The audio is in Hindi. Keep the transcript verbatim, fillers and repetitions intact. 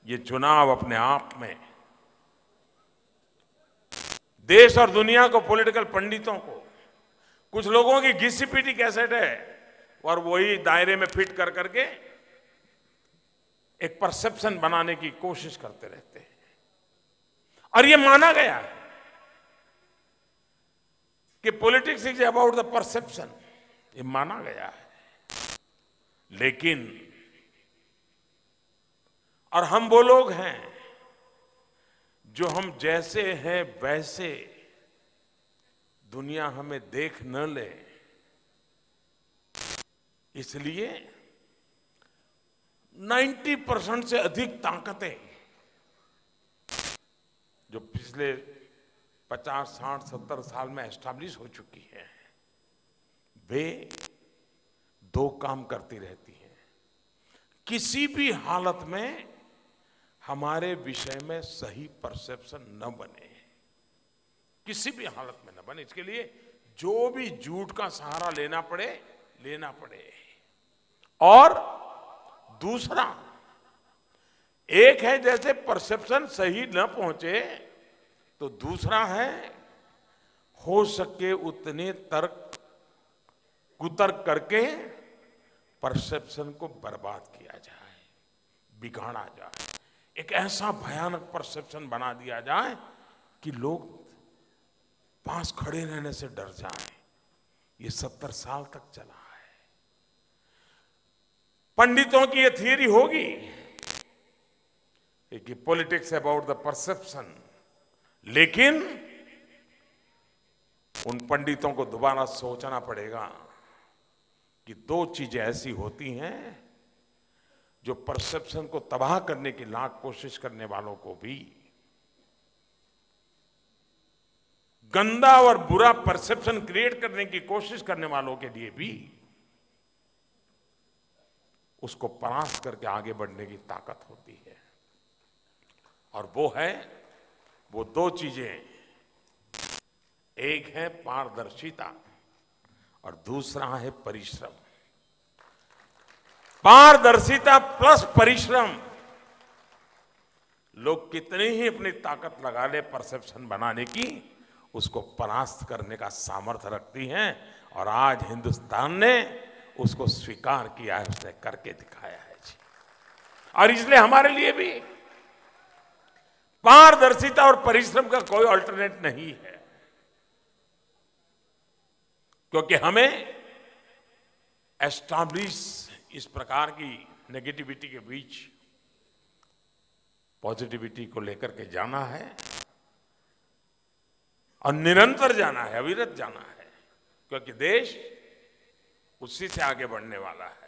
ये चुनाव अपने आप में देश और दुनिया को, पॉलिटिकल पंडितों को, कुछ लोगों की घिसी पीटी कैसेट है और वही दायरे में फिट कर करके एक परसेप्शन बनाने की कोशिश करते रहते हैं। और ये माना गया है कि politics is about the perception, ये माना गया है। लेकिन और हम वो लोग हैं जो हम जैसे हैं वैसे दुनिया हमें देख न ले, इसलिए नब्बे परसेंट से अधिक ताकतें जो पिछले पचास, साठ, सत्तर साल में एस्टैब्लिश हो चुकी हैं, वे दो काम करती रहती हैं। किसी भी हालत में हमारे विषय में सही परसेप्शन न बने, किसी भी हालत में न बने, इसके लिए जो भी झूठ का सहारा लेना पड़े लेना पड़े। और दूसरा, एक है जैसे परसेप्शन सही न पहुंचे, तो दूसरा है हो सके उतने तर्क कुतर्क करके परसेप्शन को बर्बाद किया जाए, बिगाड़ा जाए, एक ऐसा भयानक परसेप्शन बना दिया जाए कि लोग पास खड़े रहने से डर जाएं। ये सत्तर साल तक चला है। पंडितों की ये थियरी होगी कि पॉलिटिक्स अबाउट द परसेप्शन, लेकिन उन पंडितों को दोबारा सोचना पड़ेगा कि दो चीजें ऐसी होती हैं जो परसेप्शन को तबाह करने की लाख कोशिश करने वालों को भी, गंदा और बुरा परसेप्शन क्रिएट करने की कोशिश करने वालों के लिए भी उसको परास्त करके आगे बढ़ने की ताकत होती है। और वो है, वो दो चीजें, एक है पारदर्शिता और दूसरा है परिश्रम। पारदर्शिता प्लस परिश्रम, लोग कितनी ही अपनी ताकत लगा ले परसेप्शन बनाने की, उसको परास्त करने का सामर्थ्य रखती हैं। और आज हिंदुस्तान ने उसको स्वीकार किया है, उसने करके दिखाया है जी। और इसलिए हमारे लिए भी पारदर्शिता और परिश्रम का कोई अल्टरनेट नहीं है, क्योंकि हमें एस्टैब्लिश इस प्रकार की नेगेटिविटी के बीच पॉजिटिविटी को लेकर के जाना है और निरंतर जाना है, अविरत जाना है, क्योंकि देश उसी से आगे बढ़ने वाला है।